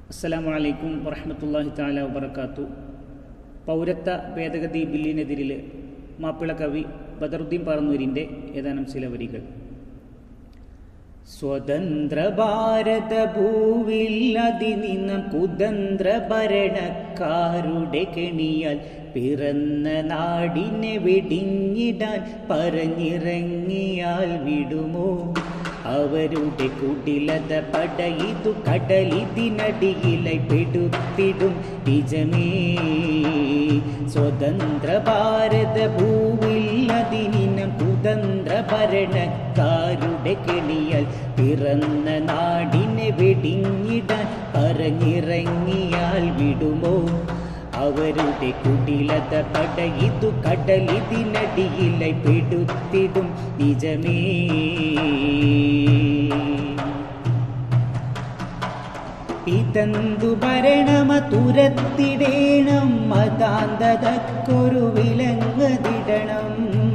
അസ്സലാമു അലൈക്കും വറഹ്മത്തുള്ളാഹി തആല വബറകാത്തു. പൗരത്വ ഭേദഗതി ബില്ലിനെതിരിൽ മാപ്പിള കവി ബദറുദ്ദീൻ പറന്നൂരിൻ്റെ ഏതാനും ചില വരികൾ. സ്വതന്ത്ര ഭാരത ഭൂവിൽ അതിനിന്നും കുതന്ത്ര ഭരണക്കാരുടെ കെണിയാൽ പിറന്ന നാടിനെ വെടിഞ്ഞിടാൻ പറഞ്ഞിറങ്ങിയാൽ വിടുമോ? അവരുടെ കുടിലത പടയിതു കടലിതിനടിയിലായി പെടുത്തിടും നിജമേ. സ്വതന്ത്ര ഭാരത ഭൂവിൽ അതിനിനം കുതന്ത്ര ഭരണക്കാരുടെ കെണിയാൽ പിറന്ന നാടിനെ വെടിഞ്ഞിടാൻ പറഞ്ഞിറങ്ങിയാൽ വിടുമോ? അവരുടെ കുടിലത പടയിതു കടലിതിനടിയിലായി പെടുത്തിടും നിജമേ. ഇതന്തു ഭരണമ തുരത്തിടേണം, മതാന്തതക്കൊരു വിലങ്ങതിടണം.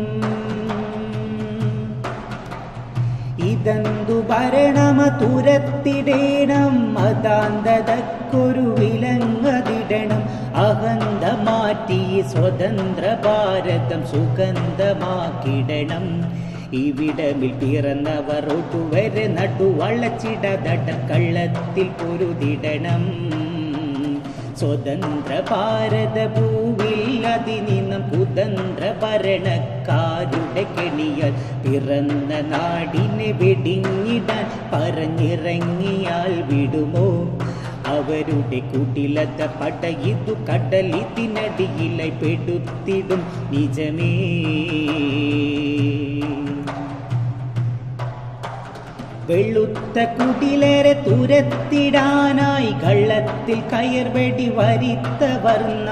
ഇതന്തു ഭരണമ തുരത്തിടേണം, മതാന്തതക്കൊരു വിലങ്ങതിടണം. അഹന്ത മാറ്റി സ്വതന്ത്ര ഭാരതം സുഗന്ധമാക്കിടണം. ഇവിടമിൽ പിറന്നവർ ഒട്ടുവരെ നടുവളച്ചിടതട കള്ളത്തിൽ പൊരുതിടണം. സ്വതന്ത്ര ഭാരത ഭൂവിൽ അതിനിന്നും കുതന്ത്ര ഭരണക്കാരുടെ കെണിയാൽ പിറന്ന നാടിനെ വെടിഞ്ഞിടാൻ പറഞ്ഞിറങ്ങിയാൽ വിടുമോ? അവരുടെ കുടിലത പടയിതു കടലിതിനടിയിലായി പെടുത്തിടും നിജമേ. വെളുത്ത കുടിലേറെ തുരത്തിടാനായി കള്ളത്തിൽ കയർവെടി വരിത്തവർന്ന.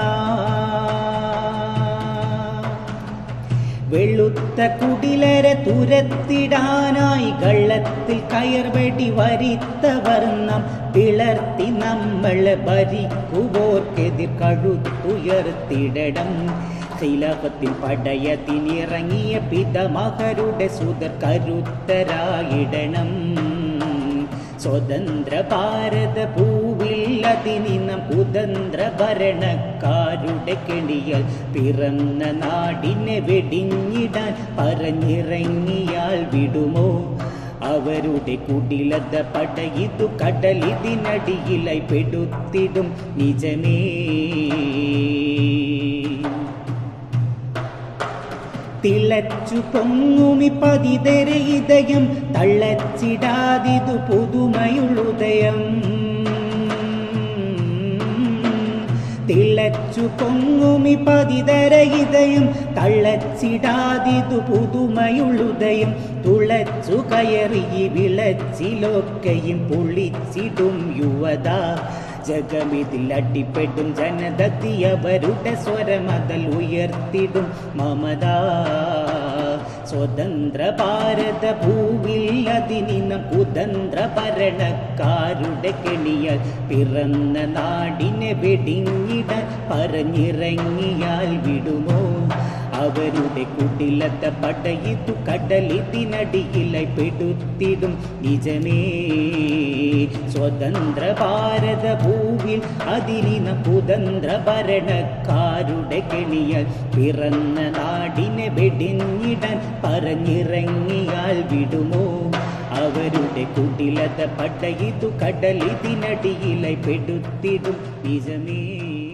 വെളുത്ത കുടിലേറെ തുരത്തിടാനായി കള്ളത്തിൽ കയർവെടി വരിത്തവർണം. പിളർത്തി നമ്മളെ ഭരിക്കുവോർക്കെതിർ കഴുത്തുയർത്തിടണം. ഖിലാഫത്തിൽ പടയത്തിനിറങ്ങിയ പിതാമഹരുടെ സുതർ കരുത്തരായിടണം. സ്വതന്ത്ര ഭാരത ഭൂവിൽ അതിനിന്നും കുതന്ത്ര ഭരണക്കാരുടെ കെണിയാൽ പിറന്ന നാടിനെ വെടിഞ്ഞിടാൻ പറഞ്ഞിറങ്ങിയാൽ വിടുമോ? അവരുടെ കുടിലത പടയിതു കടലിതിനടിയിലായി പെടുത്തിടും നിജമേ. തിളച്ചു പൊങ്ങുമി പതിതര ഇതയം, തള്ളച്ചിടാതിതു പുതുമയുളുദയം. തിളച്ചു പൊങ്ങുമി പതിതര ഇതയം, തള്ളച്ചിടാതിതു പുതുമയുളുദയം. തുളച്ചു കയറി വിളച്ചിലൊക്കെയും പൊളിച്ചിടും യുവത. ജഗമിതിൽ അടിപ്പെടും ജനതത്തി അവരുടെ സ്വരമതൽ ഉയർത്തിടും മമത. സ്വതന്ത്ര ഭാരത ഭൂവിൽ അതിനിന്നും കുതന്ത്ര ഭരണക്കാരുടെ കെണിയാൽ പിറന്ന നാടിനെ വെടിഞ്ഞിടാൻ പറഞ്ഞിറങ്ങിയാൽ വിടുമോ? അവരുടെ കുടിലത പടയിതു കടലിതിനടിയിലായി പെടുത്തിടും നിജമേ. സ്വതന്ത്ര ഭാരത ഭൂവിൽ അതിനിന്നും കുതന്ത്ര ഭരണക്കാരുടെ കെണിയാൽ പിറന്ന നാടിനെ വെടിഞ്ഞിടാൻ പറഞ്ഞിറങ്ങിയാൽ വിടുമോ? അവരുടെ കുടിലത പടയിതു കടലിതിനടിയിലായി പെടുത്തിടും നിജമേ.